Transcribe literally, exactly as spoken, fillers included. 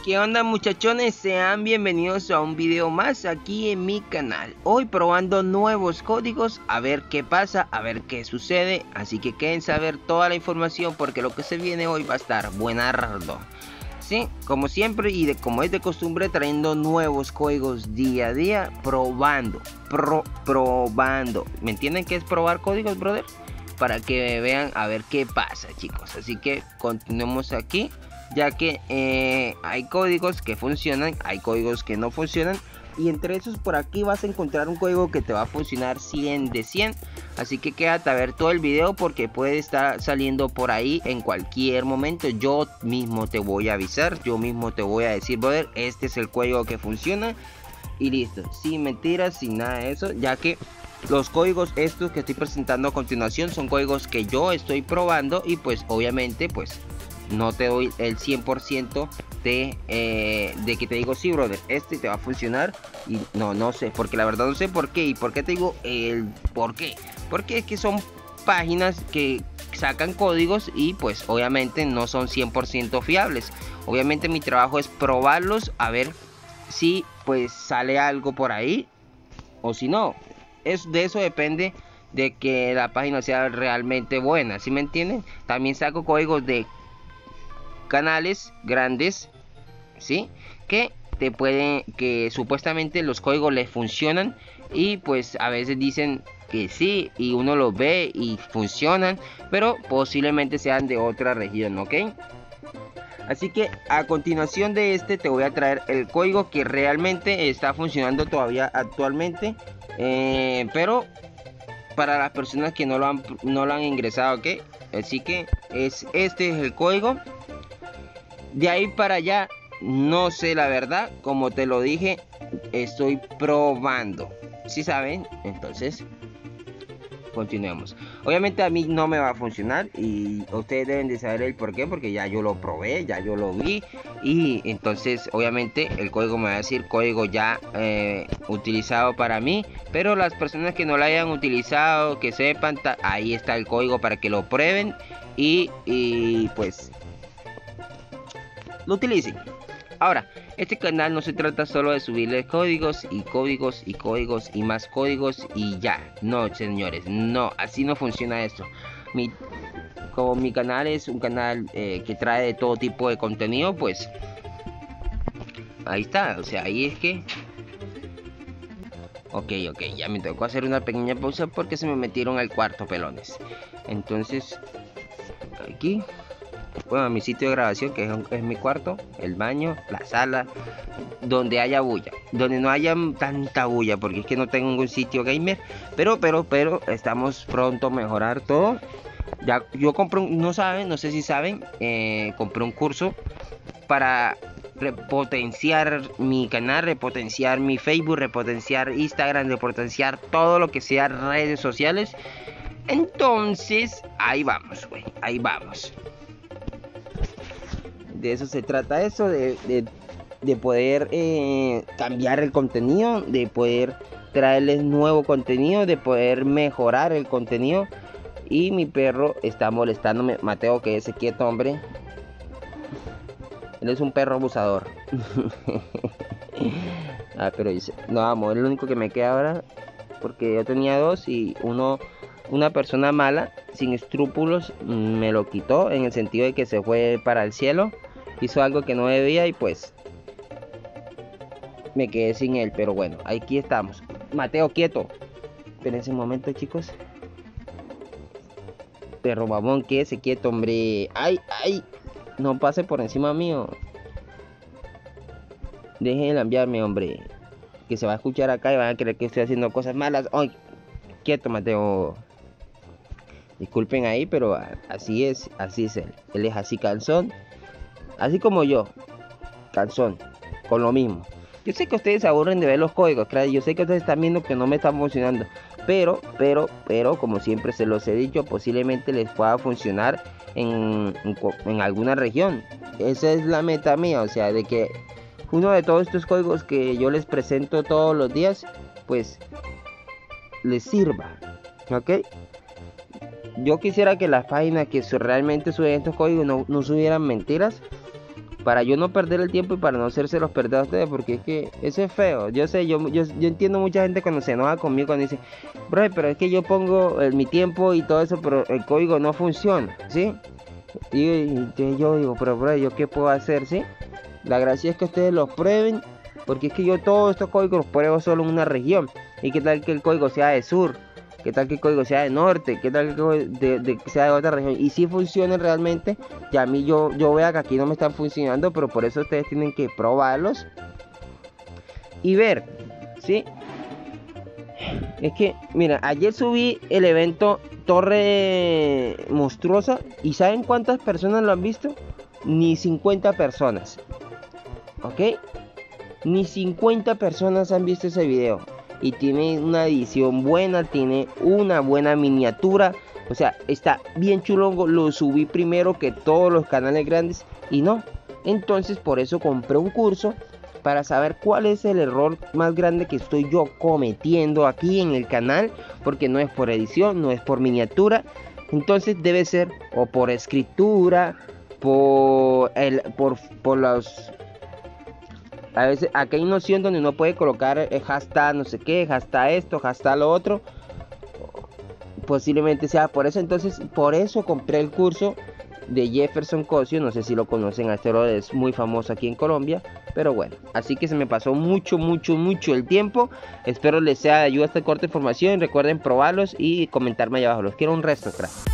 ¿Qué onda, muchachones? Sean bienvenidos a un video más aquí en mi canal. Hoy probando nuevos códigos, a ver qué pasa, a ver qué sucede. Así que quédense a ver toda la información porque lo que se viene hoy va a estar buenardo. Sí, como siempre y de como es de costumbre, trayendo nuevos códigos día a día, probando, pro, probando. ¿Me entienden qué es probar códigos, brother? Para que vean a ver qué pasa, chicos. Así que continuemos aquí, ya que eh, hay códigos que funcionan, hay códigos que no funcionan, y entre esos por aquí vas a encontrar un código que te va a funcionar cien de cien. Así que quédate a ver todo el video porque puede estar saliendo por ahí en cualquier momento. Yo mismo te voy a avisar, yo mismo te voy a decir, brother, este es el código que funciona, y listo, sin mentiras, sin nada de eso, ya que los códigos estos que estoy presentando a continuación son códigos que yo estoy probando, y pues obviamente pues no te doy el cien por ciento de, eh, de que te digo, sí, brother, este te va a funcionar. Y no, no sé, porque la verdad no sé por qué. ¿Y por qué te digo el por qué? Porque es que son páginas que sacan códigos y pues obviamente no son cien por ciento fiables. Obviamente mi trabajo es probarlos, a ver si pues sale algo por ahí o si no. Es, de eso depende de que la página sea realmente buena, ¿sí me entienden? También saco códigos de canales grandes, ¿sí? Que te pueden, que supuestamente los códigos les funcionan, y pues a veces dicen que sí y uno los ve y funcionan, pero posiblemente sean de otra región, ¿ok? Así que a continuación de este te voy a traer el código que realmente está funcionando todavía actualmente, eh, pero para las personas que no lo han, no lo han ingresado, ¿ok? Así que es, este es el código. De ahí para allá no sé la verdad, como te lo dije, estoy probando, ¿sí saben? Entonces continuemos. Obviamente a mí no me va a funcionar y ustedes deben de saber el por qué, porque ya yo lo probé, ya yo lo vi, y entonces obviamente el código me va a decir código ya eh, utilizado para mí, pero las personas que no lo hayan utilizado, que sepan, ahí está el código para que lo prueben y, y pues lo utilicen. Ahora, este canal no se trata solo de subirle códigos y códigos y códigos y más códigos y ya. No, señores, no, así no funciona esto. Mi, como mi canal es un canal eh, que trae de todo tipo de contenido, pues ahí está. O sea, ahí es que... Ok, ok, ya me tocó hacer una pequeña pausa porque se me metieron al cuarto, pelones. Entonces, aquí... Bueno, mi sitio de grabación, que es, es mi cuarto, el baño, la sala, donde haya bulla, donde no haya tanta bulla, porque es que no tengo ningún sitio gamer, pero, pero, pero, estamos pronto a mejorar todo. Ya, yo compré, un, no saben, no sé si saben, eh, compré un curso para repotenciar mi canal, repotenciar mi Facebook, repotenciar Instagram, repotenciar todo lo que sea redes sociales. Entonces, ahí vamos, güey, ahí vamos. De eso se trata eso, de, de, de poder eh, cambiar el contenido, de poder traerles nuevo contenido, de poder mejorar el contenido. Y mi perro está molestándome. Mateo, quédese quieto, hombre. Él es un perro abusador. Ah, pero dice, no, amo, es lo único que me queda ahora, porque yo tenía dos y uno, una persona mala, sin escrúpulos, me lo quitó, en el sentido de que se fue para el cielo. Hizo algo que no debía y pues me quedé sin él, pero bueno, aquí estamos. Mateo, quieto. Espérense un momento, chicos. Perro babón, quédese quieto, hombre. Ay, ay, no pase por encima mío. Dejen de enviarme, hombre, que se va a escuchar acá y van a creer que estoy haciendo cosas malas. Ay, quieto, Mateo. Disculpen ahí, pero así es, así es él. Él es así cansón. Así como yo, cansón, con lo mismo. Yo sé que ustedes se aburren de ver los códigos, claro. Yo sé que ustedes están viendo que no me están funcionando. Pero, pero, pero, como siempre se los he dicho, posiblemente les pueda funcionar en, en, en alguna región. Esa es la meta mía, o sea, de que uno de todos estos códigos que yo les presento todos los días, pues, les sirva, ¿ok? Yo quisiera que las páginas que realmente suben estos códigos no, no subieran mentiras, para yo no perder el tiempo y para no hacérselos perder a ustedes, porque es que eso es feo. Yo sé, yo, yo, yo entiendo mucha gente cuando se enoja conmigo, cuando dice, bro, pero es que yo pongo eh, mi tiempo y todo eso, pero el código no funciona, ¿sí? Y, y, y yo digo, pero bro, ¿yo qué puedo hacer, sí? La gracia es que ustedes los prueben, porque es que yo todos estos códigos los pruebo solo en una región. ¿Y qué tal que el código sea de sur? ¿Qué tal que el código sea de norte? ¿Qué tal que el código de, de, sea de otra región? Y si funciona realmente, ya a mí yo, yo vea que aquí no me están funcionando, pero por eso ustedes tienen que probarlos y ver, ¿sí? Es que, mira, ayer subí el evento Torre Monstruosa y ¿saben cuántas personas lo han visto? Ni cincuenta personas, ¿ok? Ni cincuenta personas han visto ese video. Y tiene una edición buena, tiene una buena miniatura, o sea, está bien chulongo. Lo subí primero que todos los canales grandes y no, entonces por eso compré un curso para saber cuál es el error más grande que estoy yo cometiendo aquí en el canal, porque no es por edición, no es por miniatura, entonces debe ser o por escritura, por el por por los a veces aquí hay noción donde uno puede colocar eh, hashtag no sé qué, hashtag esto, hashtag lo otro. Posiblemente sea por eso. Entonces por eso compré el curso de Jefferson Cosio. No sé si lo conocen, a este bro es muy famoso aquí en Colombia. Pero bueno, así que se me pasó mucho, mucho, mucho el tiempo. Espero les sea de ayuda esta corta información. Recuerden probarlos y comentarme allá abajo. Los quiero un resto, crack.